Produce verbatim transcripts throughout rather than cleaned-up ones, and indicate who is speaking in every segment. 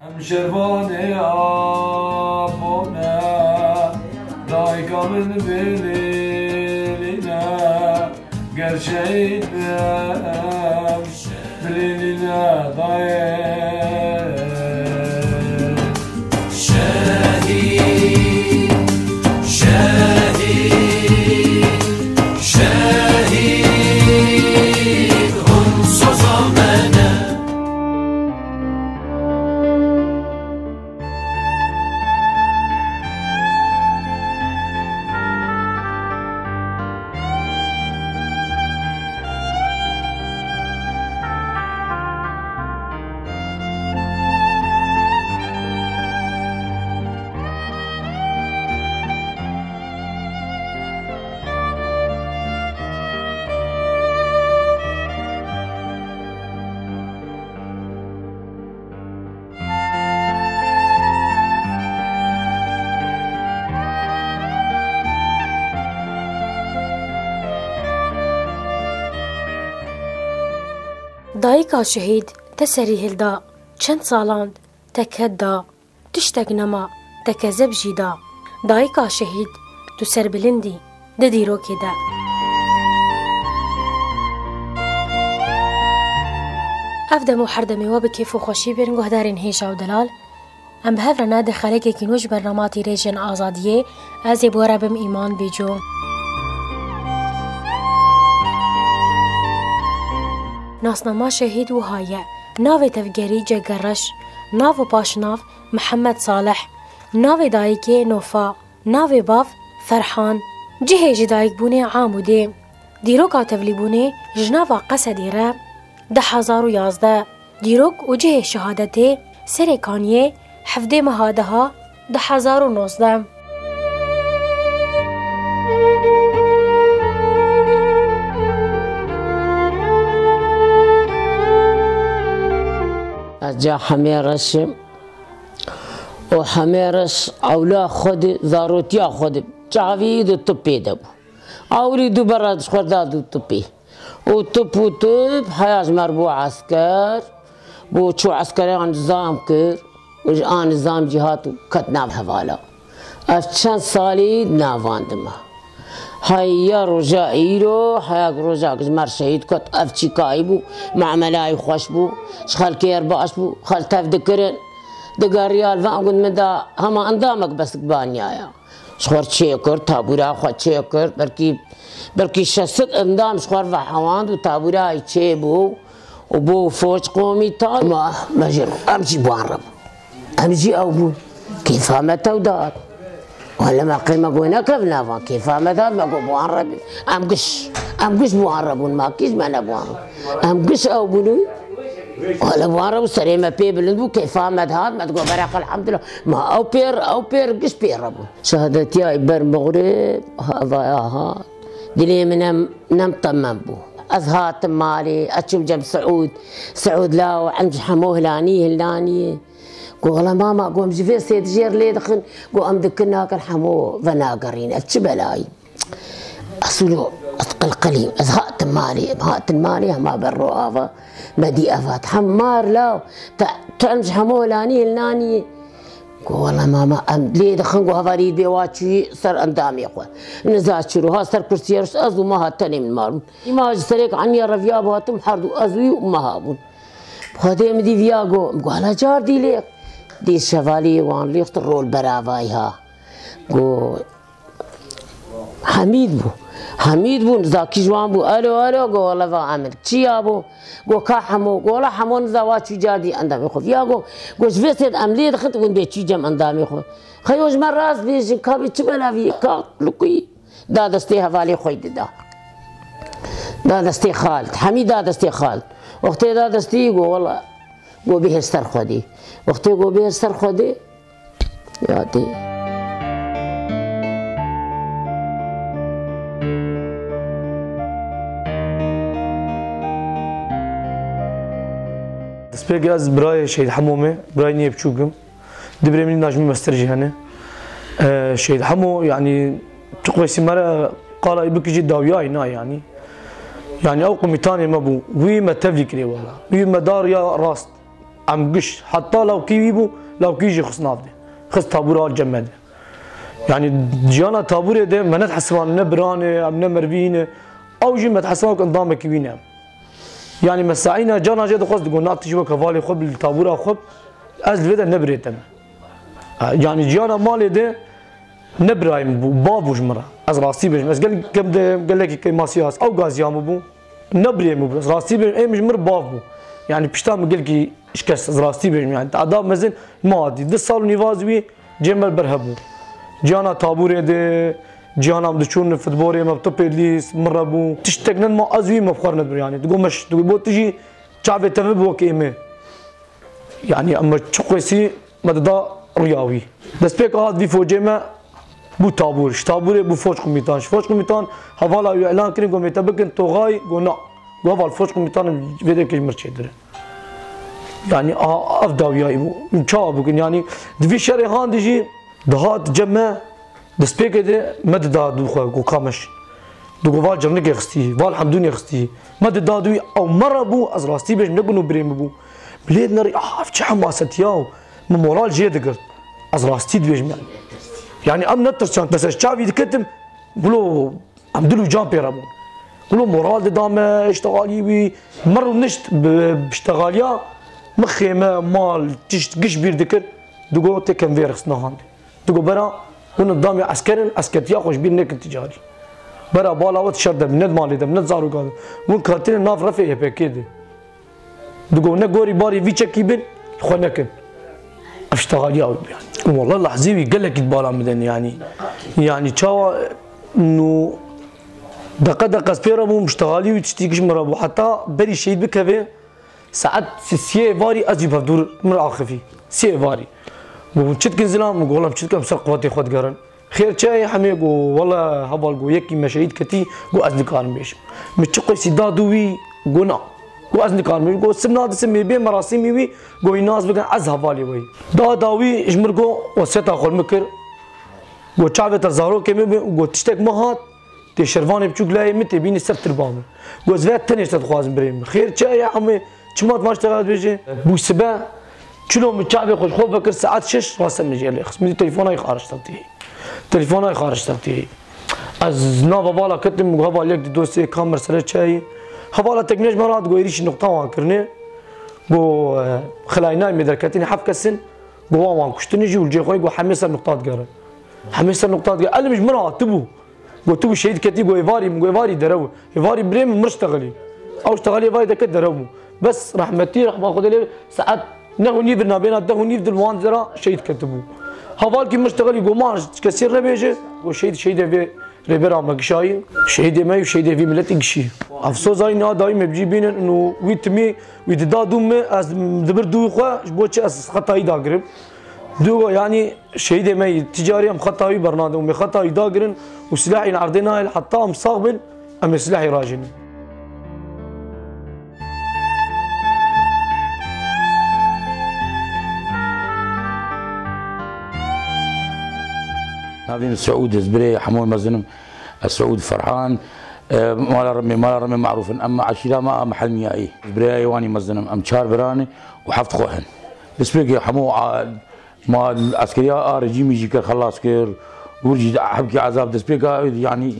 Speaker 1: ام شرفاني آبونه دایکا من بلیلینا گرشیدم بلیلینا دایک شهید شهید شهید هم سوزامنه
Speaker 2: دایکا شهید تسری هلدا چند سالاند تکهد دا تشتگ نما تکذب جیدا دایکا شهید تو سر بلندی ددی روکی دا افدمو حردمي وبكيف وخوشي بين قهدارين هيشا ودلال ام بهفرنا دخلك كينوش برناماتي ريجن آزادية ازي بورابم ايمان بيجو ناسنما شهید وهایه ناو تفگری جگرش ناو پاشناف محمد صالح ناو دایک نوفا ناو باف فرحان جهه دایک بونه عاموده دیروکا تفلی بونه جناوا قصدیره ده هزار و یازده دیروک و جهه شهادته سرکانیه حفده مهادها ده هزار و نوزده
Speaker 3: جا حميرش وحميرش أولا خد ضاروتيا خد جاويد الطبي دبو أولي دو براد خرداد الطبي وطب وطب حياج مربو عسكر بو شو عسكري عن نظام كر وجان نظام جهات كتنا بحوالا أفتشان صالي نافاندما هيا رجا إيرو هيا رجا كزمر شهيد كت أفتشي كايبو مع ملاي خوش بو شخال كير باش بو خال تفدكرن دقا ريال فانقود مدا هما اندامك بس قبانيايا شخور تشيكر تابورا خو تشيكر بركي بركي شست اندام شخور فحواند و تابورا تشيبو وبو فوج قومي تال ما مجرو امشي بوان رب امشي او بو كيف متى ودار ولا ما قيمة قوينا كيف كيف متى ما قو بوان رب ام قش ام قش بوان رب ما كيش ما نبوان ام قش او بنو ولا بوان رب سري ما بي بلندو كيف متى هاد ما تقول برق الحمد لله ما او بير او بير قش بير رب شهادتي ابر مغرب هذا ها دلي من نم طمم بو أزهات مالي أشوف جنب سعود سعود لا وعند حموه هلاني هلاني قول والله ماما قوم جفي سيد جير لي دخن قوم ذكرنا كان حمو فناقرين أتش بلاي أصلو أتقلقلي أزهات مالي أزهات مالي ما بالرؤافة بدي أفات حمار لا تعمج حموه هلاني هلاني قول والله ماما أم ليه دخن قو هفاريد بيواتشي صار أندامي أخوة نزات شروع ها صار كرسي رش أزو ما هاتني من مارون ما جسريك عني الرفياب هاتم حردو أزوي وما هابون بخاطر مدي فياغو قو على جار دي ليك دي الشفالي وان ليخت الرول برافاي ها قو حميد بو حميد بو نزاكي جوان بو ألو ألو قو والله فاعمل تشيا بو قو كاحمو قو لا حمو نزاواتشي جاردي أندامي خو فياغو قو شفي سيد أملي دخلت قو بيتشي جم أندامي خو خيوج مراس بيجي كابي تبلا في كا لقي دا دستي هفالي خوي دا دا دستي خالد حميد دا دستي خالد وقتي دا دستي قو والله قو بيه استر خدي وقتي قو بيه استر خدي يا دي
Speaker 4: دسبيك از براي شهيد حمومي براي نيب شوقم دبري مني ناجمي مسترجي هنا أه شهيد حمو يعني تقوى سمارة قال يبكي جدا وياي نا يعني يعني او قميتاني ما بو وي ما تفلي كري والله وي ما دار يا راست ام قش حتى لو كي بو لو كيجي خص نافده خص طابور الجمد يعني جانا طابور ده ما نتحسبان نبرانه ام نمربينه او جي ما تحسبان قدامك كيوينه يعني مساعينا جانا جد خص تقول ناطي شو كفالي خب الطابور خب از الفدا نبريتم يعني جانا مالي ده نبرايم بابوش مرة از راستي بيج بس قال كم ده قال لك كي ماسياس او غازيام بو نبريم بس راستي بيج اي مش مر بابو يعني بشتام قال لك ايش كاس از راستي بيج يعني تعداد مزن مادي ده صار نيفازوي جمل برهبو جانا طابور ده جانا بدشون فوتبول ما بتبليس مره بو تشتغلن ما ازوي ما بخرنا يعني تقول مش تقول بو تجي شعب تبو كيمه يعني اما تشقسي مددا رياوي بس بيك هاد في فوجما بو طابور طابور بو فوج كوميتان فوج كوميتان حوالا اعلان كرين كوميتا بكن توغاي قلنا قبل فوج كوميتان فيديو كي مرشدر يعني افداويا من شاب يعني في شري هان ديجي دهات جمع دسبيك ده مددا دو خو كامش دو قوال جرنك خستي وال حمدوني خستي مددا دوي او مره بو از راستي بيج نبنو بريم بو بليد نري اف تش حماست ياو مورال جيدقر از راستي بيج يعني يعني ام نترشان بس شافي كتم بلو عمدلو جامبيرامون بلو مورال دام اشتغالي بي مره نشت باشتغاليا مخيمه مال تشت قش بير دكر دو تكن فيرخس نهاند دو برا ونظام عسكري عسكري خوش بين نك تجاري برا بالاوت شرد من مالي ده من زارو قال ون كاتين ناف رفع يبكيد دغو نغوري باري في تشكي بن خنكن اشتغل يا يعني والله لحظي قال لك بالا مدن يعني يعني تشاو انه دقه دقه سبيرا مو مشتغالي وتشتيكش مرابو حتى بري شيء بكفي ساعات سي فاري اجيب دور مر اخفي سي فاري وشتكن زلام والله مشتكن سقوتي خد قرن خير شاي حميقو والله هبالقو يكي مشاهيد كتي قو أصدقاء ميش متشقي سيدادوي قونا قو أصدقاء ميش قو سمنا دسمي بي مراسمي وي قو الناس بقى عز هبالي وي دا داوي اجمرقو وسيتا خول مكر قو شعبة تزارو كمي قو تشتك مهات تي شرفاني بچوك لاي متي بيني سر تربامي قو زفات تنش تتخوازم بريم خير شاي حمي چمات ما اشتغلت بيجي بو سبا شلون متشعبي خوش خوف بكر ساعات شش راسم مجيلي خصمي تليفوني خارج تبتي تليفوني خارج تبتي از نابا بالا كتم وهبا ليك دوسي كاميرا سر شاي هبالا تكنيش مرات غيريش نقطه وان كرني بو خلاينا مدركتني حف كسن بو وان كشتني جي والجي خوي بو حميسه نقطات قرن حميسه نقطات قرن انا مش مرات تبو بو تبو شهيد كتي بو ايفاري مو ايفاري درو ايفاري بريم مرشتغلي او اشتغلي باي دك درو بس رحمتي رح باخذ لي ساعات نهوني برنابينا دهوني بدل واندرا شهيد كتبو هوال كي مشتغل يقول ما كسر ربيجه وشهيد شهيد في ريبرا مقشاي شهيد ما وشهيد في ملتي قشي افسوس هاي نا دايما بجيبين انه ويتمي ويتدادوم از دبر دو خو بوتش از خطاي داغرب دو يعني شهيد ما تجاري ام خطاي برنامج ام خطاي داغرن وسلاحي عرضنا حتى ام صاغبن ام سلاحي راجن
Speaker 5: نافين السعود زبري حمول مزنم السعود فرحان مال رمي مال رمي معروف اما عشيره ما محل ميائي زبري ايواني مزنم ام شار براني وحفظ خوهن بسبيك حمو مال العسكريه اه رجيم يجي خلاص كير ورجي حبكي عذاب دسبيك يعني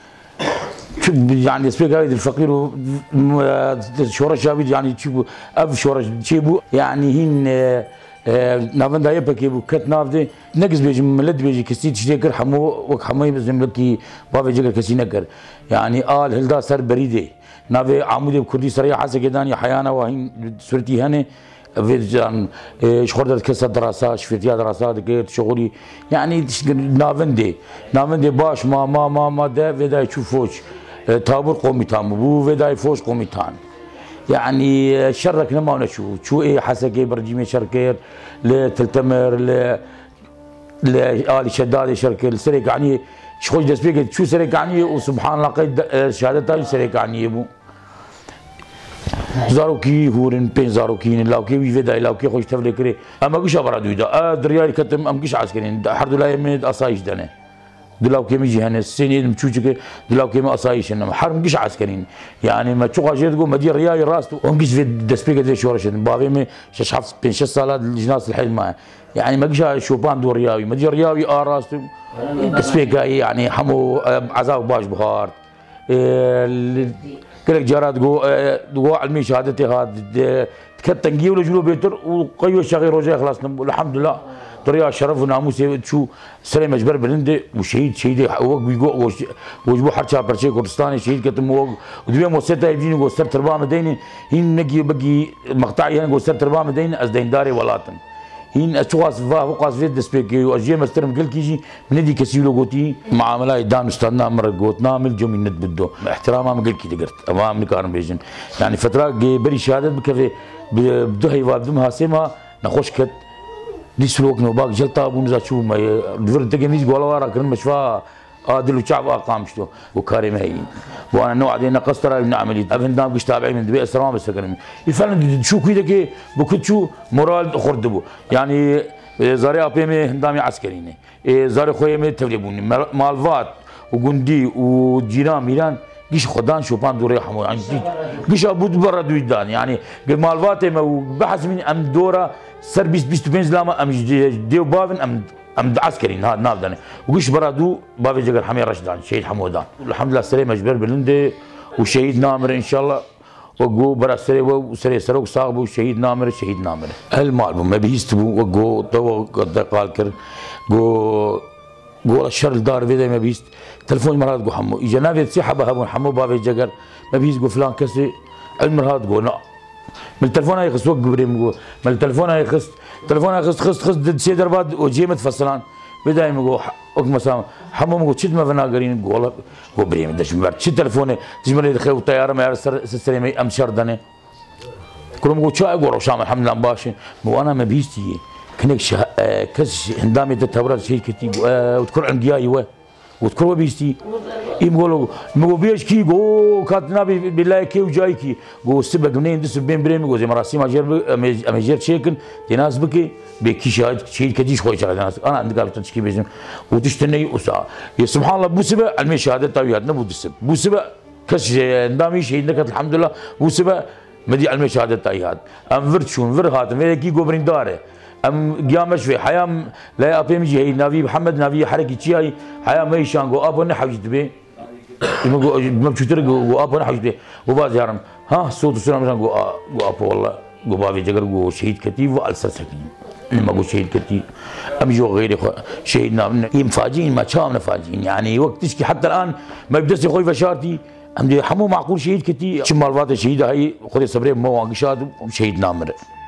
Speaker 5: يعني سبيك هاي الفقير شورش شابي يعني تشوفوا اف شورش تشيبو يعني هن نافن دايا بكيبو كت نافدي نقص بيجي ملد بيجي كسي تشتكر حمو وك حمو زملكي بابا جيكر كسي نقر يعني آل هلدا سر بريدي نافي عمودي بكردي سريع حاسه كداني حيانا وهين سورتي هني في جان شخوردت كسر دراسات شفتيا دراسات كيت شغلي يعني نافن دي نافن دي باش ما ما ما ما ده ودا يشوفوش تابور قوميتان بو ودا يفوش قوميتان يعني شركنا ما نشوف شو ايه حسكي برجيمي شركير لتلتمر ل لآل شداد شركة سريك يعني شخوش دس بيك شو سريك يعني وسبحان الله قيد شهادتها سريك يعني يبو زاروكي هورن بين زاروكين لاوكي ويفدا لاوكي خوش تفلكري اما قش ابرد ويدا دريال كتم ام قش عسكرين حرد لا يمد اصايش دنا دلاو كيما جهنا السنين مشوشك دلاو كيما أصايش إنما حرم قش عسكريين يعني ما تشوق عشان تقول مدير رياي راسته وانقش في دسبيكة ذي شورش بابي مي شش حفظ بين شش صالات الجناس الحين معه يعني ما قش شوبان دور رياوي مدير رياوي آه راسته دسبيكة يعني حمو عذاب باش بخار كلك جارات جو جو علمي شهادتي هاد كتنجي ولا جلو بيتر وقيو الشغير روجا خلاص الحمد لله طريقه شرف وناموس شو سليم مجبر بلندي وشهيد شهيد وجو وجبو حرشا برشي كردستاني شهيد كتم ودبي موسيتا يجيني جو سر تربا مديني هين نجي بقي مقطعي هنا جو سر تربا مديني از دينداري ولاتن هين اشواص فا وقاس فيد دسبيكي واجي مسترم كل كيجي من دي كسيلو غوتي معامله دام استنى مره غوت نامل جو من بدو احترامها مقل كي دقرت امام كارم بيجن يعني فتره بري شهاده بكفي بدو هي وابدم هاسما نخوش كت دي سلوك نو باق جلطه بونزا شو ما دفر تجميز قولا ورا كرم مشفا عادل وشعب اقامشتو وكاري مهين وانا نوع دينا قصره من عمليه ابن دام قش تابعي من دبي اسرام بس كرم يفعل شو كده كي بكتشو مورال خردبو يعني زاري ابيمي هندامي عسكريني زاري خويمي تبليبوني مالفات وجندي وجيران ميران قش خدان شوبان دوري حمو يعني قش ابو برا دويدان يعني مالفات بحث من ام دوره سر بيست بيست بينز لاما ام ديو بافن ام ام عسكريين هذا نافداني وقش برادو بابي جقر حمير رشدان شهيد حمودان الحمد لله سليم مجبر بلندي وشهيد نامر ان شاء الله وقو برا سري وسري سروق صاحبه شهيد نامر شهيد نامر المال ما بيستبو وقو تو قال كر قو قول الشر الدار فيدا ما بيست تلفون مرات قو حمو اجا نافذ سحبه هبون حمو بابي جقر ما بيست قو فلان كسي المرات قو لا من التلفون هاي خص وقف بريم قو من التلفون هاي خص التلفون هاي خص خص خص دد سيدر بعد وجيمت فصلان بداية مقول وقت مسام حمو مقول شد ما فينا قرين قول قول بريم دش مبارد شد تلفونه تجمل يدخل الطيارة ما يعرف سلسلة أم شردني كلهم مقول شو أقول وشام الحمد لله باشي مو أنا ما بيستي كنك شه كس هندامي تتبرد شيء كتير وتكون عن جاي و وتكون بيستي يقولوا مو بيش كي جو كاتنا بالله كي وجاي كي جو سبق منين دس بين بريم جو زي مراسم اجر امجر شيكن ناس بكي بكي شاهد شيء كديش خوي شغله ناس انا عندي قالت تشكي بيجن وتشتني وسا يا سبحان الله بو سبق علمي شهاده تاوياتنا بو دس بو سبق كش ندامي شيء نكت الحمد لله بو سبق مدي علمي شهاده تايهات ام فرتشون فرهات ملكي جو برين داره ام قيامش في حياه لا ابي مجي هي نبي محمد نبي حركه شي هي حياه ما يشان جو ابو نحوجت به ما بشوتر جو ابو نحوجت به وبعد يارم ها صوت سلام جو جو ابو والله جو بابي جگر جو شهيد كتيب والسر سكين لما جو شهيد كتيب ام جو غير شهيدنا مفاجئين ما شام فاجئين يعني وقت تشكي حتى الان ما بدس خوي فشارتي ام دي حمو معقول شهيد كتيب شمال بعض الشهيد هي خذ صبري مو واقشاد شهيد نامر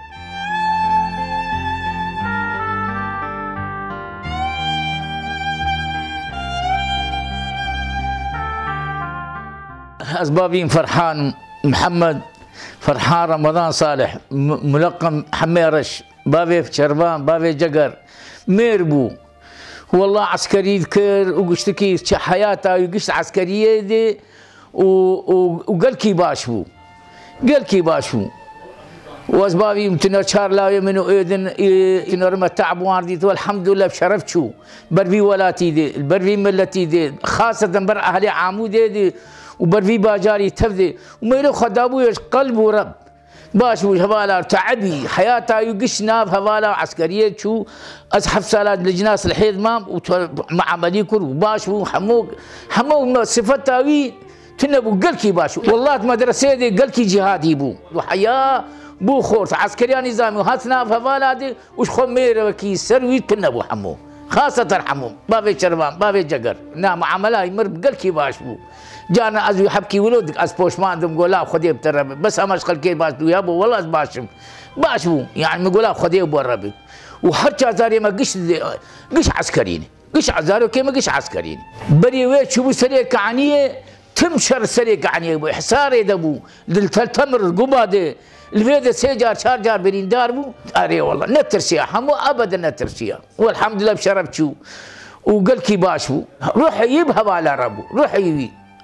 Speaker 6: أسبابين فرحان محمد فرحان رمضان صالح ملقم حميرش بابي شربان بابي جقر ميربو والله عسكري ذكر وقشتكي حياته وقشت عسكريه دي وقال كي باشبو قال كي باشبو واسبابي متنا شار لا منو اذن تنرمى تعب وارديت والحمد لله بشرفت شو بربي ولاتي دي البربي ملتي دي خاصه بر اهلي عمود دي وبرفي باجاري تفذي وما يلو خدابو قلب ورب باش هوالا تعبي حياته يقش ناب هوالا عسكريه شو ازحف سالات لجناس الحيض مام مع عملي كل وباش حموك حموك صفتها وي تنبو قلكي باش والله مدرسه دي قلكي جهادي بو وحياه بو خورس عسكريه نظامي وهاتنا هوالا دي وش خمير وكي سروي تنبو حمو خاصة حمو بابي شربان بابي جقر نعم عملها يمر بقلكي باش بو جانا ازوي حبكي ولودك از بوشمان دم قول لا خدي بتربي بس امش خلكي باش يا ابو والله باشم باشبو يعني نقول لا خدي بوربي وحتى زاري ما قش قش عسكريني قش عزاري كيما قش عسكريني بري ويت شو سريك عنيه تمشر سريك عنيه حصاري دبو للتمر القباده الفيدا سيجار شارجار برين داربو اري والله نترسيا حمو ابدا نترسيا والحمد لله بشربت شو وقال كي باشو روح يجيبها على ربو روح يجيب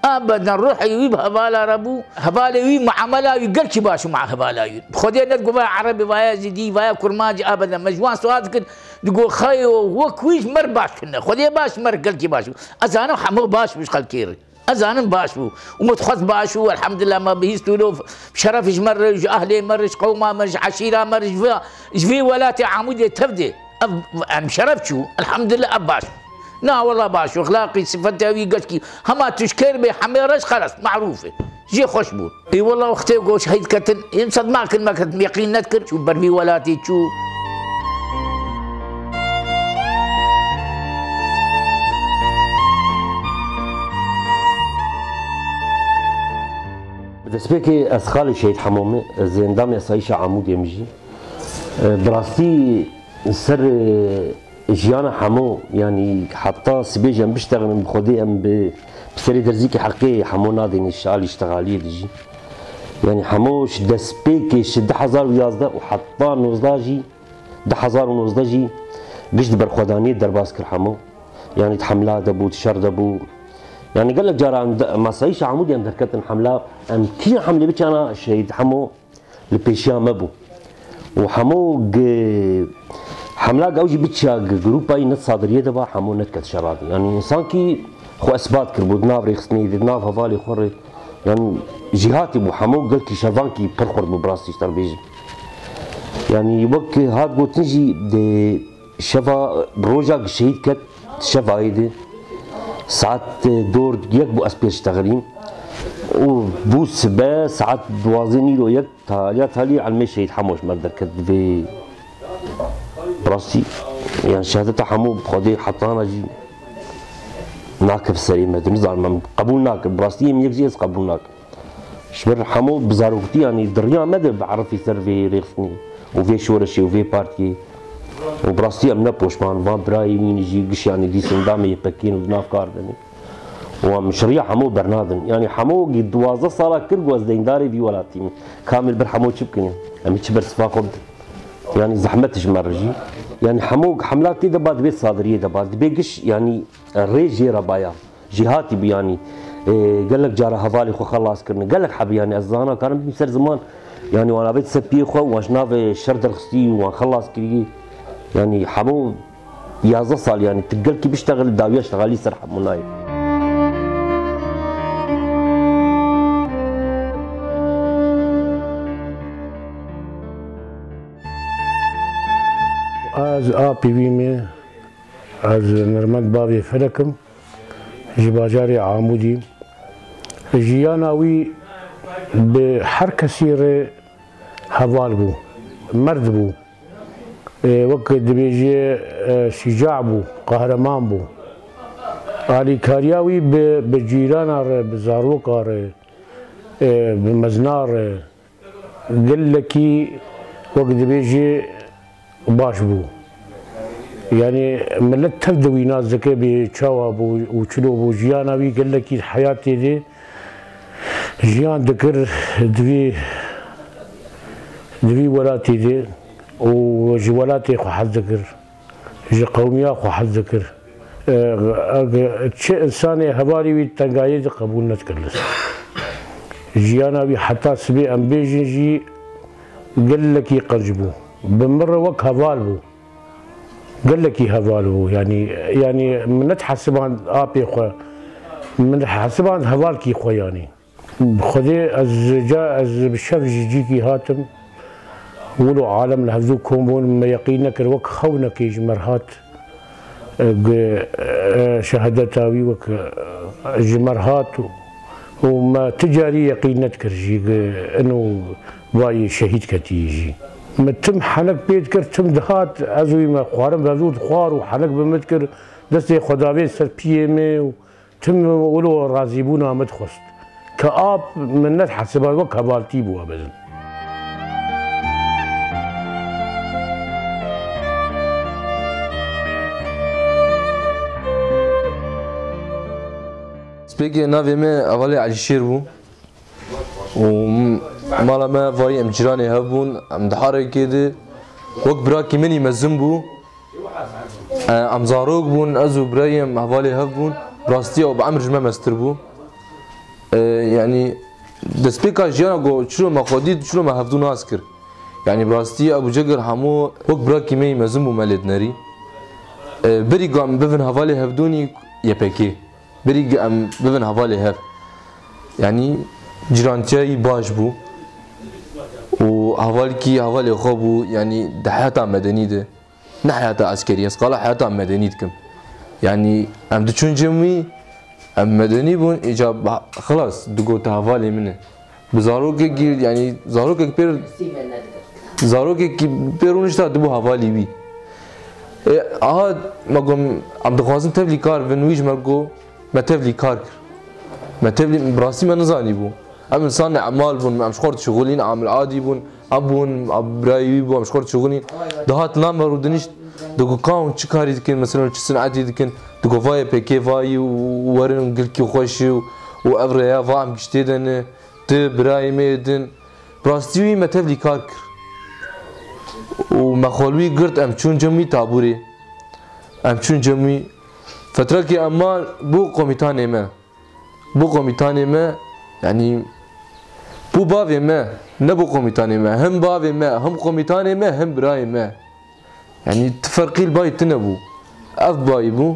Speaker 6: ابدا روح يويب هبالا ربو هبالا يويب معامله يقل شي باشو مع هبالا يويب خدينا تقول عربي ويا زيدي ويا كرماجي ابدا مجوان سؤال كد تقول خي وكويش مر باش كنا خدي باش مر قل شي باشو ازانا حمو باش مش خلكيري ازانا باشو ومتخذ باشو الحمد لله ما بيستو له بشرف مرج اهلي مرج قومه مرج عشيره مرج في ولاتي عمودي تبدي يعني بشرف شو الحمد لله اباش لا والله باش اخلاقي صفتها ويقشكي هما تشكر بي حميرش خلاص معروفه جي خوشبو اي والله اختي قوش هيد كتن ينصد ما كن ما كنت يقين نذكر شو بربي ولاتي شو
Speaker 7: بالنسبه كي اسخالي شهيد حمومي زندام يسايش عمود يمجي براستي سر جيانا حمو يعني حتى سبيجا بيشتغل بخدي ام بسري درزيكي حقيقي حمو نادي الشغال يشتغالي ديجي يعني حموش دسبيكي شد حزار ويازده وحتى نوزداجي ده حزار ونوزداجي بيش برخداني درباس كر حمو يعني تحملا دبو تشر دبو يعني قال لك جارا ما صايش عمودي ام دركتن حمله ام كي حمله بيش انا شهيد حمو البيشيا مبو وحمو حمله قوجي بتشا جروب اي نت صادريه دبا حمو نت كت شباب يعني انسان كي خو اثبات كربود ناف ريخسني ناف هفالي خوري يعني جهاتي بو حمو قال كي شافان كي برخور ببراستي تربيج يعني وقت هاد قلت نجي دي شفا بروجا شهيد كت شفا هيدي ساعات دور يك بو اسبير اشتغلين وبو سبا ساعات دوازيني لو يك تالي تالي على المشي يتحموش مردر كت في براسي يعني شهادتها حمو بخدي حطانا جي ناكب سليمة نزار من قبول ناكب براسي من يكزيز قبول ناكب شبر حمو بزاروكتي يعني دريان مدى بعرف يسر في ريخني وفي شورشي وفي بارتي وبراسي امنا بوشمان فان براي مين يجي قش يعني دي سندامي يبكين ودناف كاردني ومشاريع حمو برنادن يعني حمو قد دوازة صالة كرقواز دينداري في ولاتي كامل برحمو تشبكني امي تشبر سفاقود يعني زحمتش مرجي يعني حموق حملات دي بعد بيت صادريه دبا بيقش يعني الريجي ربايا جهاتي بيعني إيه قال لك جاره هفالي خو خلاص كرنا قال لك حبي يعني ازانا كان بيصير زمان يعني وانا بيت سبي خو واشناف الشرد الخستي وخلاص كري يعني حمو يا زصل يعني تقل كي بيشتغل داويه اشتغالي سرح مناي
Speaker 8: از آبی ویمی از نرمند بابی فلکم جباجاری عامودی جیاناوی به هر کسی ر حوال بو مرد بو وقت دبیجی شجاع بو قهرمان بو علی کاریاوی به جیران ر به زاروک ر به مزنار قل لکی وقت دبیجی باش بو يعني ملت تبدوي ناس ذكي بشوا بو وشلو بو جيانا وي قال لك حياتي دي جيان ذكر دوي دوي ولاتي دي وجولاتي خو حد ذكر جي قوميا خو حد ذكر شيء انساني هبالي وي تنقايد قبول نتكلس جيانا وي حتى سبي ام بيجي جي قال لك يقرجبو بمرة وك هفالبو قال لك هفالبو يعني يعني من نتحسب عن ابي خو من نتحسب عن هفالكي خو يعني خذي از جا از بشاف جيجيكي هاتم ولو عالم لهذوكم ما يقينك وك خونك جمرهات شهادتاوي وك جمرهات وما تجاري يقينك كرجي انه واي شهيد كتيجي متم حنك بيذكر تم دهات ازوي ما خوارم بزود خوار وحنك بمذكر دستي خداوي سر بيمي تم ولو رازيبونا مدخست كاب من نت حسب وك هبالتي بو ابدا
Speaker 9: سبيكي نافي ما اولي على الشيربو ومالا ما فاي ام جيراني هبون ام دحاري كده وك براكي مني مزم بو ام زاروك بون ازو برايم هفالي هبون براستي او بعمر جمع مستر بو يعني دسبيكا جيانا جو شلو ما خوديد شلو ما هفدو ناس كر يعني براستي ابو جگر همو وك براكي مي مزم ومالد ناري بري قام بفن هفالي هفدوني يبكي بري قام بفن هفالي هف يعني جرانتياي باش بو وهفالكي هفالي خوبو يعني ده حياتا مدني ده نه حياتا عسكرية قال حياتا مدني دكم يعني ام دچون جمي ام مدني بون اجاب خلاص دقو تهفالي منه بزاروك يعني زاروك بير زاروك بيرونش تا دبو هفالي بي اه ما قم عم دخوازن تبلي كار فنويج مرقو ما تبلي كار ما تبلي براسي ما نزاني بو ام انسان اعمال بون ام شخورت شغولين عامل عادي بون ابون ابرايوي بو ام شخورت شغولين دهات نامر ودنيش دقو كاون تشكاري دكن مثلا تشسنعتي دكن دقو فاي بيكي فاي وورن قلكي خوشي وابريا فام كشتيدن تبراي ميدن براستيوي ما تبلي كاركر ومخولوي قرت ام چون جمي تابوري ام چون جمي فترة كي اما بو قوميتاني ما بو قوميتاني ما يعني بو بافي ما نبو قوميتاني ما هم بافي ما هم قوميتاني ما هم براي ما يعني تفرقي الباي تنبو اف باي بو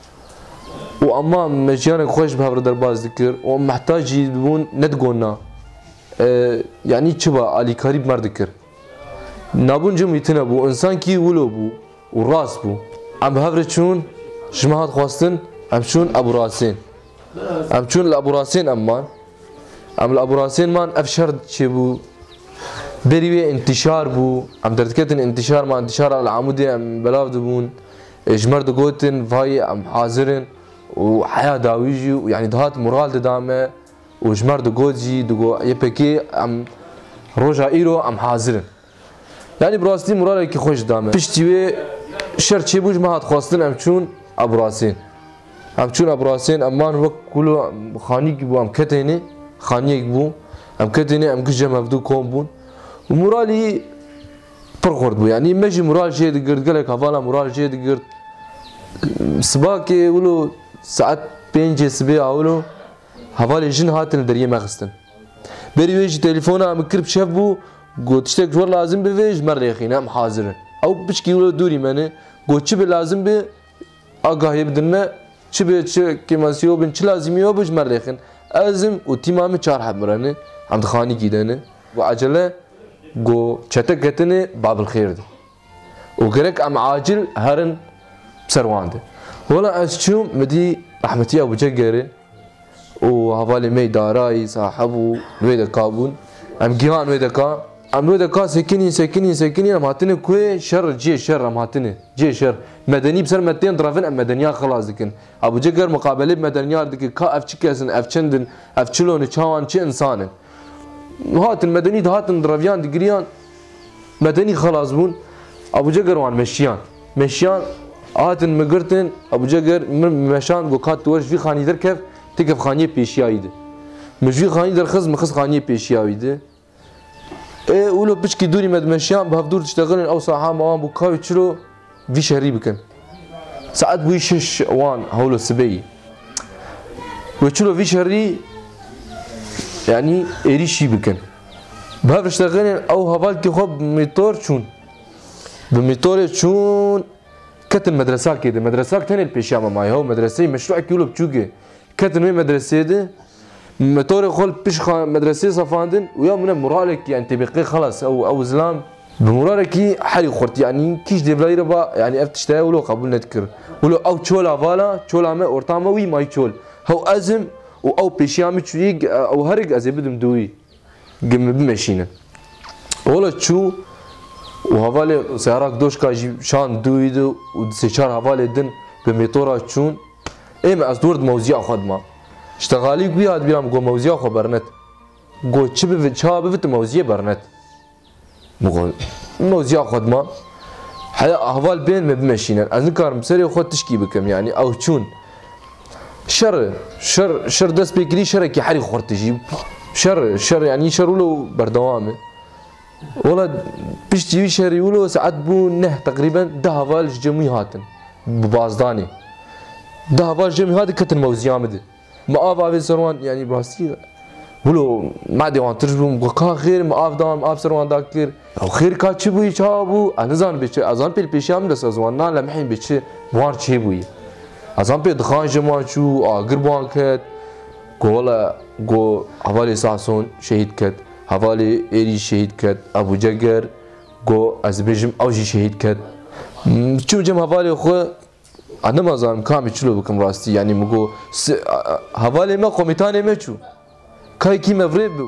Speaker 9: واما مجيانك خوش بهبر درباز ذكر ومحتاج يبون ندقونا اه يعني تشبا علي كريب مر ذكر نابون جمعي تنبو انسان كي ولو بو وراس بو عم بهبر تشون جماعات خواستن عم شون ابو راسين عم شون الابو راسين امان عم الابو راسين مان افشر تشبو بريوي انتشار بو عم درتكتن انتشار ما انتشار على العمودي عم بلاف دبون اجمر دقوتن فاي عم حاضرن وحياة داويجي ويعني دهات مورال ددامه وجمر دقوتجي دقو يبكي عم روجا ايرو عم حاضرن يعني براستي مورالك كي خوش دامه بشتيوي شر تشي بوج ما هات خواستن عم تشون ابو راسين عم تشون ابو راسين امان وقت كله خانيك بو عم كتيني خانيك بو عم كتيني عم كجا مفدو كوم بون ومورالي برخورد بو يعني ماشي مورال جي دقرد قالك هفالا مورال جي دقرد سباكي ولو ساعات بينجي سبيع ولو هفالي جن هاتن دريه مغستن بري ويجي تليفونا عم كرب شاف بو قلت اشتك جور لازم بفيج مرة يخينا عم حاضرن او بشكي ولو دوري مني قلت شبه لازم بي اقاه يبدن ما شبه كما سيوبن شو لازم يوبج مرة يخين ازم وتيمامي چار حب مراني عم دخاني كيداني وعجله جو چتك كتني باب الخير دي وقرك ام عاجل هرن بسروان دي ولا اشوم مدي رحمتي ابو جقري وهفالي مي داراي صاحبو نويدا كابون ام جيهان نويدا كا ام نويدا كا سكني سكني سكني ام هاتني كوي شر جي شر ام هاتني جي شر مدني بسر متين درافن ام مدنيا خلاص دكن ابو جقر مقابله بمدنيا دك كا اف تشكسن اف چندن اف چلون چوان چه انسان هات المدني هاتن درافيان دقريان مدني خلاص بون ابو جقر وان مشيان مشيان هاتن مقرتن ابو جقر مشان جو كات ورش في خاني دركف تكف خانيه بيشيايد مش في خاني درخز مخز خانيه بيشيايد ايه ولو بشكي دوري مد مشيان بهفدور تشتغلن او صاحا موان بو كاوي تشلو في شهري بكن ساعات بو يشش وان هولو سبي وتشلو في شهري يعني اريشي بكن بهاف اشتغلن او هفالتي خوب ميتور شون بميتور شون كتن مدرسة كده مدرسة تاني البيشامة معي هو مدرسة مشروع كيلو بتشوجي كتن وين مدرسة ده متوري خل بيش مدرسة صفاندن ويا من مرالك يعني تبقي خلاص او او زلام بمرالك حري خورت يعني كيش دبلاي ربا يعني افتشتاي ولو قبول نذكر ولو او تشولا فالا تشولا ما اورتاما وي ماي تشول هو ازم و او بيشامي تشريق او هرق ازي بدم دوي قم بمشينا ولا تشو وهفالي سيارات دوش كاجي شان دويدو وسيشار هفالي دن بميتورا تشون ايه ما ازدورد موزيع خدمه اشتغالي قوي هاد بيرام قو موزيع خو برنت قو تشي بفت شا بفت موزيع برنت مقول موزيع خدمه حيا هفال بين ما بمشينا اذكر مسري خد تشكي بكم يعني او تشون شر شر شر دس بيكري شركي حري خورتجي شر شر يعني شر ولو بردوامه والله بيشتي شهري ولو ساعات بو نه تقريبا ده هفال جمعي هاتن ببازداني ده هفال جمعي هاتن كتن موزيام دي ما آف آف سروان يعني براستی ولو ما دیوان ترجم وقا خیر ما آف دام آف سروان داکر او خیر کا چی بوی چا بو انزان بچه ازان پیل پیشام دست ازوان نه لمحین بچه بوار چی بوی ازان پی دخان جما چو آگر بوان کد گولا گو حوالی ساسون شهید کد حوالی ایری شهید کد ابو جگر گو از بیجم اوجی شهید کد چو جم حوالی خو انا ما زانم کامی چلو بکم راستی یعنی مگو حوالی ما کمیتانه ما چو کای کی مفرد بو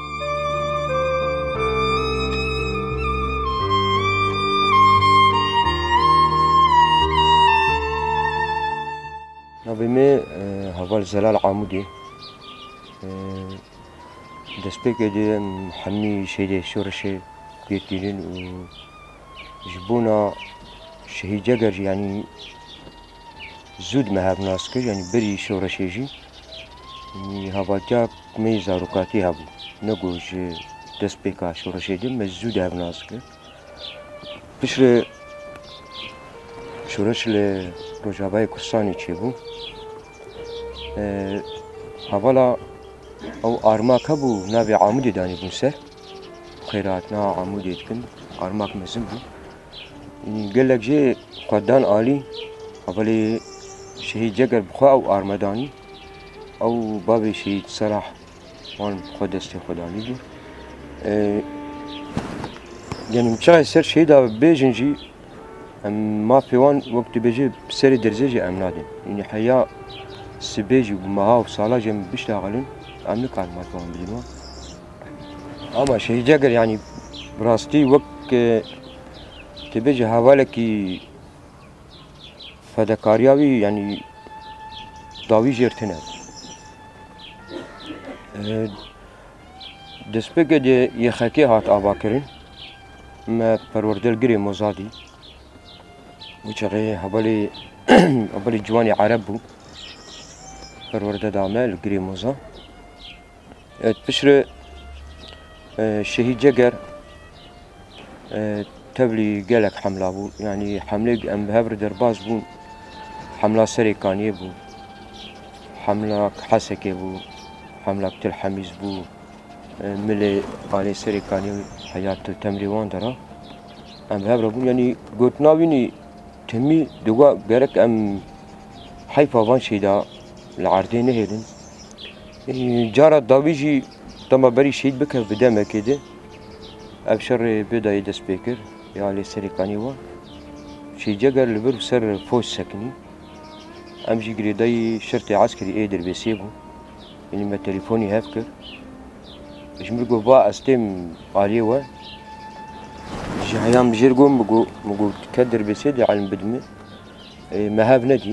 Speaker 10: نبيمي هوال زلال عمودي دسبيك دي محمي شيدي شورشي بيتيلين وجبونا شهيد جاجر يعني زود مهاب ناسكر يعني بري شورشي جي يعني هوال جاب مي زاروكاتي هابو نقوش دسبيكا شورشي دي مزود هاب ناسكر بشر شورش ل روجابای کسانی چی بو حوالا او آرماک هبو ناوی عامودی دانی بون سر خیراتنا عامودی کن آرماک مزن بو گلک جی قدان آلی حوالی شهید جگر بخوا او آرمدانی او بابی شهید صلاح وان خود دست خدانی بو یعنی مچای سر شهید او بیجنجی ما فيوان وقت بيجي بسري درزيجي ام نادين يعني حياة سبيجي ومها وصالة جم بيشتغلن ام نكال ما فيوان بجنوا اما شهي جاقر يعني براستي وقت تبيجي هوالكي فدكارياوي يعني داوي جيرتنا دسبقه دي يخاكي هات آباكرين ما پروردل گري موزادي وشغي هبالي هبالي جواني عرب بو پرورده دامه الگري موزا تبشر شهيد جگر تبلي قالك حملة بو يعني حملة ام بهبر درباز بو حملة سريكانية بو حملة حسكي بو حملة تل حميز بو ملي قاني سريكانية حياة التمريوان درا ام بهبر بو يعني قلت ناويني تمي دوا برك ام حيفا وان شيدا العردين هيدن جارة داويجي تما بري شهيد بكر بدمه كده ابشر بدا يدس بكر يعني سريكاني وا شي جگر لبر سر فوز سكني امجي قريداي شرطي عسكري ايدر بيسيبو يعني ما تليفوني هفكر جمرقو با استيم عليه وا جهيام بجرقو مقو مقو تكدر بسيدي على البدمة مهاب ندي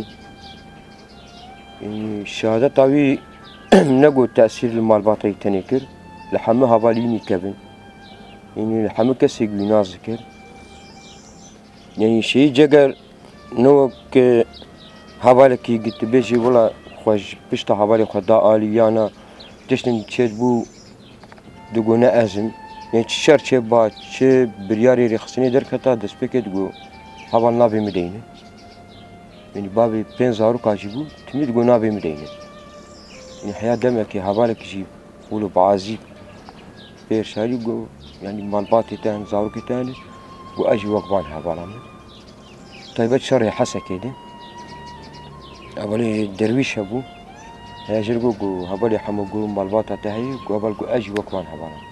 Speaker 10: يعني الشهادة طاوي نقو تأثير المالباطي تنكر لحمة هباليني كبن يعني لحمة كسي قوينا ذكر يعني شي جگر نوك هبالكي قلت بيجي ولا خوش بشتا هبالي خدا آليانا تشتن تشيد بو دقونا أزم يعني شر چه با چه بریاری رخصنی در کتا دست بکد گو هوا نابی مدینه يعني بابي بين زارو كاجيبو تميد گو نابی مدینه يعني حياة دمك هوا لك جيب ولو بعازي بير شاري گو يعني مالباتي تان زارو كتاني گو اجي وقبان هوا لامن طيبت شر حسا كده اولي درويش هبو هيجر گو گو هبالي حمو گو مالباتا تهي گو اول گو اجي وقبان هوا لامن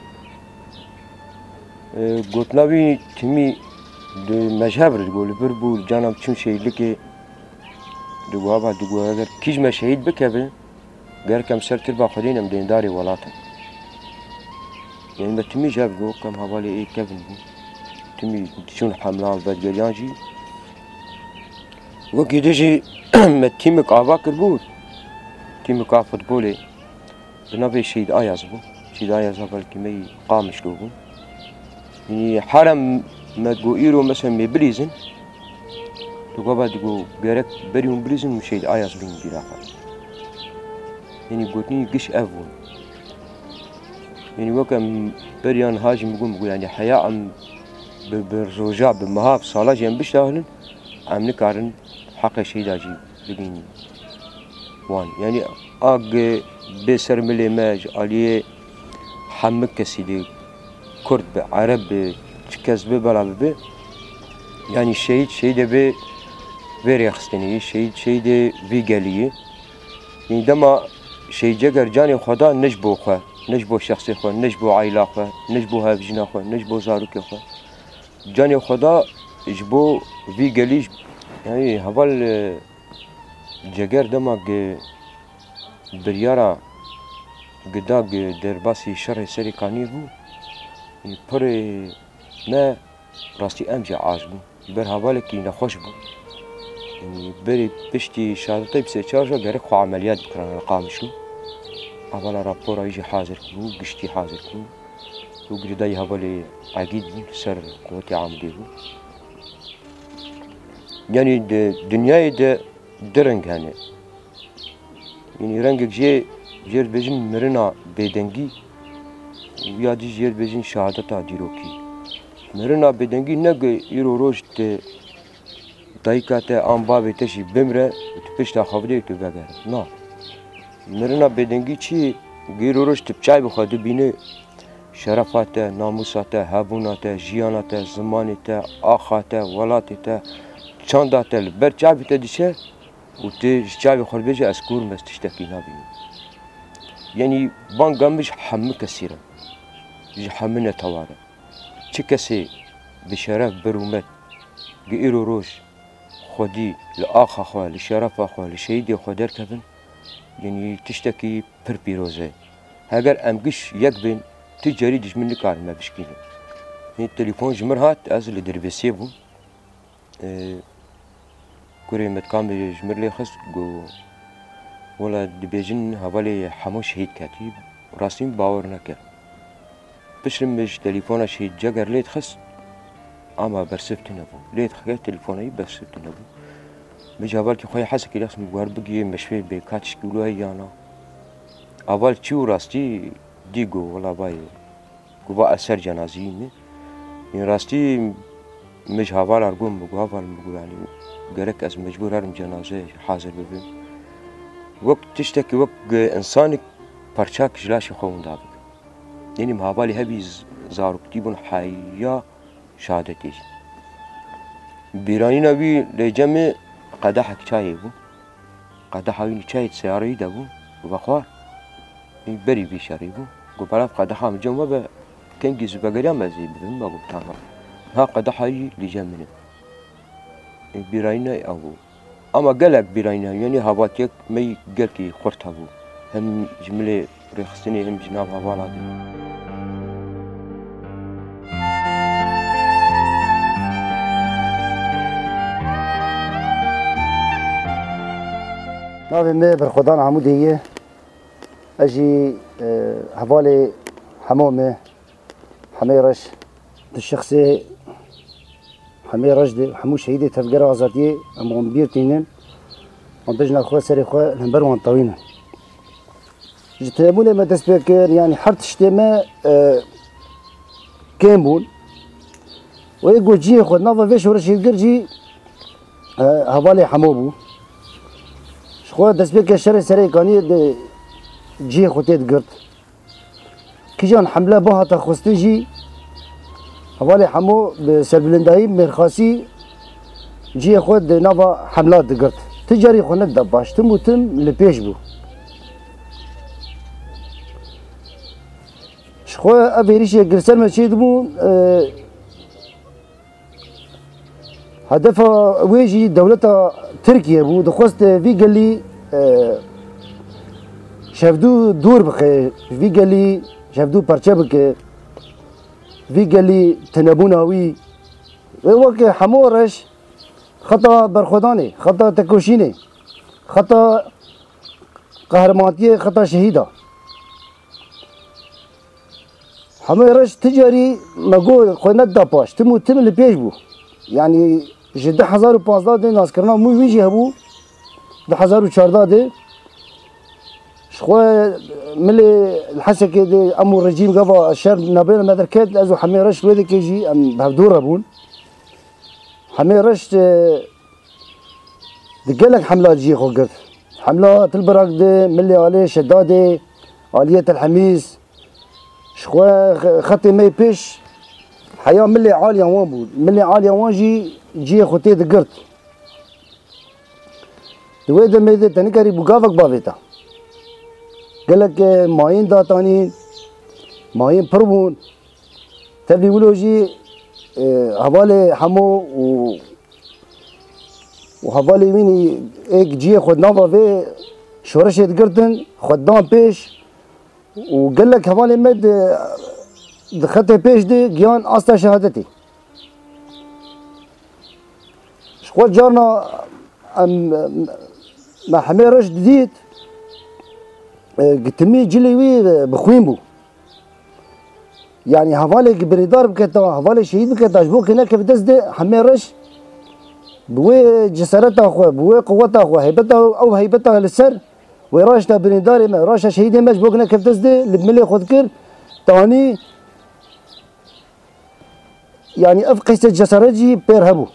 Speaker 10: قلت نبي تمي مجهبر تقول بربو جانب شو شيء لك دقوا بعد دقوا هذا كيج ما شهيد بكبه غير كم سر تربى خدينا مدين داري ولاته يعني ما تمي جاب جو كم حوالي ايه كفن تمي شون حملان بعد جريانجي وكي دجي ما تيمك عباكر بود تيمك فوتبولي بنبي شهيد اياز بو شهيد اياز بالكي مي قامش لوبو يعني حرم ما تقول إيرو مثلا مبريزن تقول بعد تقول بيرك بريهم بريزن مشيد آياس بين دراقة يعني قلتني قش أفون يعني وكم بريان هاجم يقول يقول يعني حياة أم بالرجاء بمهاب صلاة جنب بيشتغلن عم نكارن حق شيء داجي بقيني وان يعني اق بسر ملي ماج عليه حمك كسيدي كرد عرب كسب بلا به يعني الشهيد شهيد به غير يخستني شهيد شهيد في قاليه يعني دما شهيد جگر جاني خدا نجبو خو نجبو شخصي خو نجبو عائله خو نجبو هافجنا خو نجبو زاروك خو جاني خدا جبو في قالي يعني هبل جگر دما بريارا قداق درباسي شر سري كاني بو پر ما راستي امجا عاجبو بر هوالكي نخوش بو يعني بري بشتي شهادتي بسيتشارجا غير خو عمليات بكران القامشو اولا رابورا يجي حاضر بو قشتي حاضر بو وقرداي هوالي عقيد سر قوتي عاملي بو يعني دنياي ده درنگ هنه يعني رنگك جي جير بجن مرنا بيدنگي ويا دي جير بجن شهادتا ديروكي مرنا بيدنگي نگ يرو روج ت دايكاتا ام بابي تشي بمره تپشتا خبري تو بغير نا مرنا بيدنگي چي غيرو روج تپچاي بخد بينه شرفاته ناموساته هابوناته جياناته زمانته اخاته ولاته چانداته برچابي تدشه و تی جاوی خوربیجی اسکور مستشتکی نبینی یعنی بانگامش همه کسیره جی همه نتواره چه کسی بشرف برومت گیرو روش خودی لآخ خواه لشرف خواه لشهید خواه در کبن یعنی تشتکی پر پیروزه اگر امگش یک بین تجاری دشمن نکار ما بشکینه یعنی تلفن جمر هات از لدربسیه بون كوري متكامل جمر لي خص جو ولا دبيجن حوالي حمو شهيد كاتب راسين باور نكر بشرم مش تليفون شهيد جگر ليت خص اما برسفت نبو ليت خير تليفوني برسفت نبو مجابل كي خويا حسك ياس مغار بقي مشفي بكاتش كيلو هيانا اول تشو راستي ديغو ولا باي كوبا اثر جنازين يعني راستي مش حوال ارغم بقو حوال بقو يعني قالك از مجبور هرم جنازه حاضر ببین وقت تشتكي وقت انسانك پرچاك جلاش خون دابك يعني مهابالي هبي زاروكتي بون حيا شهادتي بيراني نبي لجمع قدحك چاي بو قدحه وين چاي سياري دبو وبخوار بري بيشاري بو قبلاف قدحه مجمع ب كنجز بغير مزي بن ما قلت ها قدحه لجمع بيراينا أو أما قالك بيراينا يعني هواتيك مي قالكي خورت هبو هم جملة رخصني هم جناب هوالا دي
Speaker 11: نافي مي برخدان عمود هي أجي هوالي حمومي حميرش الشخصي حمي رجدي حمو شهيدي تفقر غزاتي أمغن بيرتينين وانتجنا أخوة سري أخوة الهنبر وانطوينة جتابوني ما تسبكر يعني حرت اشتما اه كامبون ويقول جي أخوة نافا فيش ورشي القرجي اه هوالي حموبو شخوة تسبكر شري سري كاني جي أخوة تيت كي جان حملة بوها تخصتجي حوالي حمو بسربلنداي مرخاسي جي خود نافا حملات دقرت تجاري خونك دباش تم وتم لبيش بو شخو افيريش قرسل ما شي دبو اه هدفها ويجي دولة تركيا بو دخوست في قال لي اه شافدو دور بخي في قال لي شافدو برشا بك في قال لي تنبوناوي وك حمورش خطا برخداني خطا تكوشيني خطا قهرمانتي خطا شهيده حمورش تجاري مقول خونا داباش تمو تم اللي بيش بو يعني جده حزار وبازداد دي ناس كرنا مو ويجي هبو ده حزار وشارداد دي شخو ملي الحسك دي امو الرجيم قفا الشر نابين مدركات لازو حميرش ويدي كيجي ام بهدور ابون حميرش دقالك حملات جي خو قلت حملة البرق دي ملي عليه شدادي آلية الحميس شخوا خطي مي بيش حياة ملي عالية وان بود ملي عالية وان جي جي خوتي دقرت دويدا ميدا تنكري بقافك بافيتا قالك ماين داتانين ماين بربون تبلي ولوجي حوالي حمو و وحوالي ويني ايك جي خود نافا في شورش دقرتن خدام بيش وقال لك حوالي مد دخلت بيش دي جيان استا شهادتي شخوات جارنا ام ما حمي رش جديد قتمي جليوي بخوين بو يعني حوالي بريدار بكتا حوالي شهيد بكتا جبوك هناك في دس دي حمي رش بوي جسارتها اخوه بوي قوتها اخوه هيبتها او هيبتها للسر وراشتا بريداري ما راشا شهيدي ماش بوك هناك في دس دي لبملي خود كر تاني يعني افقيس الجسارجي بيرهبو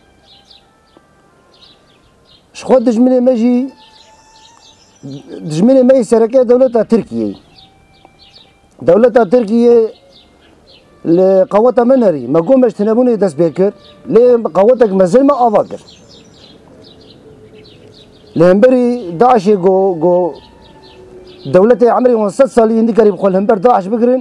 Speaker 11: شخوات دجمني ماجي دجمني ماجي سركة دولتها تركيا دولتها تركيا لقوتها منهري ما قومش تنبوني دس بيكر ليه قوتك مازال ما افاكر لهمبري داعش جو جو دولتي عمري ونص سال يندي قريب خل همبر داعش بقرن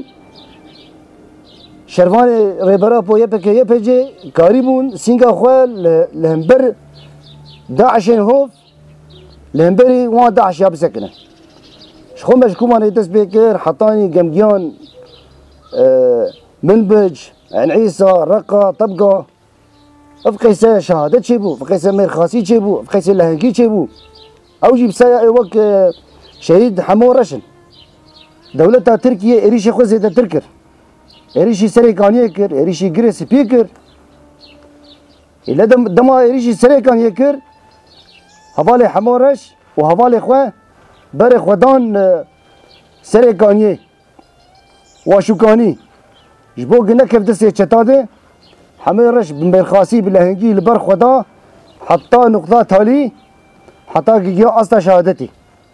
Speaker 11: شرفاني ريبرا بو يبك يبجي قريبون سينغا خوال لهمبر داعش هوف لهمبري وان داعش ياب سكنه شخو مشكوم انا دس بيكر حطاني قمقيان آه منبج عن عيسى رقة طبقة افقيسة شهادة شيبو افقيسة مير خاصي شيبو افقيسة لهنكي شيبو او جيب سايا وك شهيد حمو رشن دولتها تركيا اريشي خوزي دا تركر اريشي سريكان يكر اريشي جريس بيكر الا دم دما اريشي سريكان يكر حوالي حمو رش وحوالي خواه بري خودان سريكانيه واشوكاني جبو قلنا كيف دسي تشتاده حمي رش بمرخاسي بالهنجي لبر خدا حتى نقطة تالي حتى جيجا أصلا شهادتي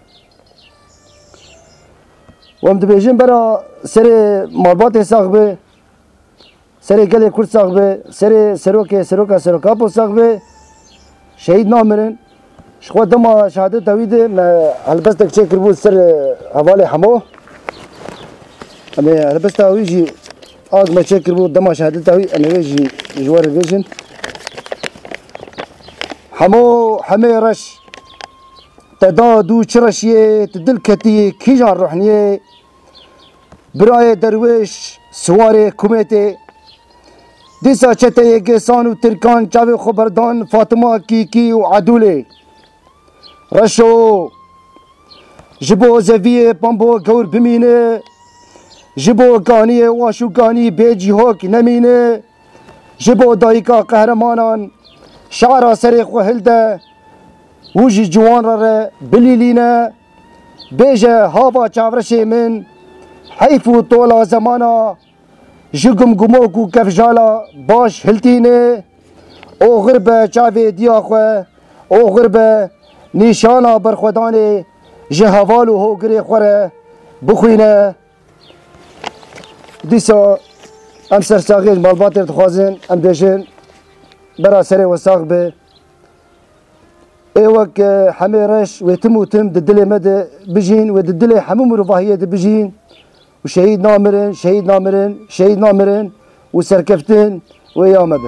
Speaker 11: ومد بيجين برا سري مرباطي صاحبه سري قلي كل صاحبه سري سروكي سروكا سروكابو صاحبه شهيد نامرن شخوة دما شهادة تويده ما هلبستك تشكر بو سر حوالي حمو أما هلبستا ويجي آج ما تشكر بو دما شهادة توي أنا ويجي جوار الفيجن حمو حمي رش تدادو چرشيه تدل كتي كيجان روحنيه براي درويش سواري كوميتي ديسا چتي گسان و تركان چاوي خبردان فاطمه كيكي وعدولي رشو جبو زويه بامبو گور بمينه جبو كانيه واشو كاني بيجي هوك نمينه جبو دايكا قهرمانان شعر سريخ وهلده وجي جوان را بليلينا بيجا هافا چاورشي من حيفو طولا زمانا جگم گموكو كفجالا باش هلتينه او غربه چاوي دياخوه او غربه نيشانا برخوداني جهوالو هو گري خوره بخوينه ديسا ام سرساغين مالباتر تخوازن ام بيجن برا سري وساق به ايوك حمي رش ويتم وتم ددلي مدى بجين وددلي حموم رفاهية بجين وشهيد نامرن شهيد نامرن شهيد نامرن وسركفتن ويا مدى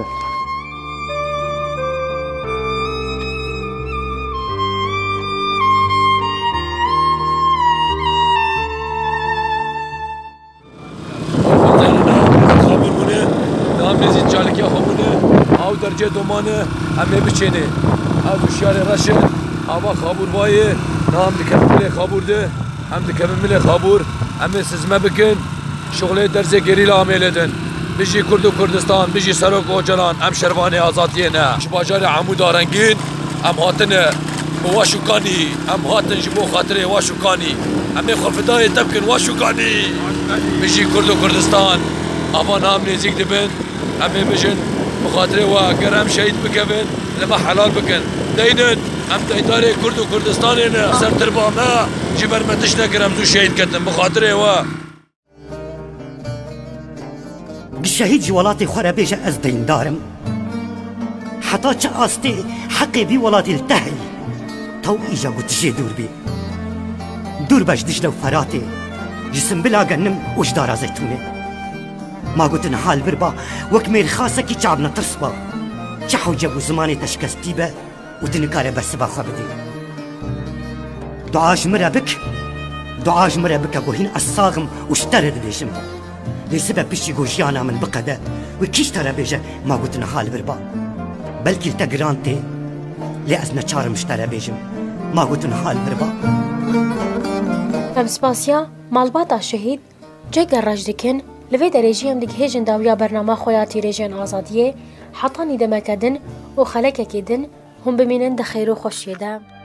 Speaker 1: درجه دومانه همه بچینه او دوشیار رشه هوا خابور وایه نام دکمل خابور ده هم دکمل خابور همه سزمه بکن شغله درزه گریلا عمل بيجي كردو كردستان بيجي سروك اوجلان ام شرواني ازاتينا شباجار عمود رنگين ام هاتن واشوكاني ام هاتن جبو خاطري واشوكاني ام خفداي تبكن واشوكاني بيجي كردو كردستان ابا نام نزيك دبن ام بيجن بخاطري وقرام شهيد بكبن لما حلال بكن دينن ام ديداري كرد وكردستان سر تربا ما جبر ما تشنك رمزو شهيد كتن بخاطره وا
Speaker 12: الشهيد جوالاتي خورا بيجا از دين دارم حتى چه آستي حقي بي ولاتي التهي تو ايجا قد جي دور بي دور باش دجلو فراتي جسم بلا قنم وجدارا زيتوني ما قلت نحال بربا وكمير خاصة كي تعبنا ترسبا چحو جبو زماني تشكستي با وتنكاري برسبا خبدي دعاش مرابك دعاش مرابك اقوهين الصاغم واشترد بيشم لسبب بشي قوشيانا من بقدا وكيش ترى بيجا ما قلت نحال بربا بلكي التقرانتي لأزنا چار مشترى بيجم ما قلت نحال بربا
Speaker 2: ام سپاسیا مالباتا شهید جگر رج دکن لوی درجی هم دیگه هجن داویا برنامه خویاتی رژن آزادیه حتی نیده مکدن و خلکه کدن هم بمینن ده خیر و خوشیده